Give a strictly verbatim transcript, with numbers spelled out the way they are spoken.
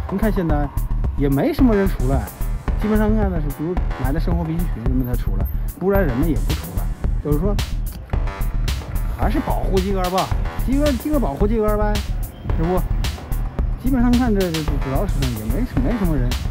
你看现在也没什么人出来，基本上看的是比如买的生活必需品人们才出来，不然人们也不出来。就是说，还是保护几个吧，几个几个保护几个呗，是不？基本上看这这这主要市场也没没什么人。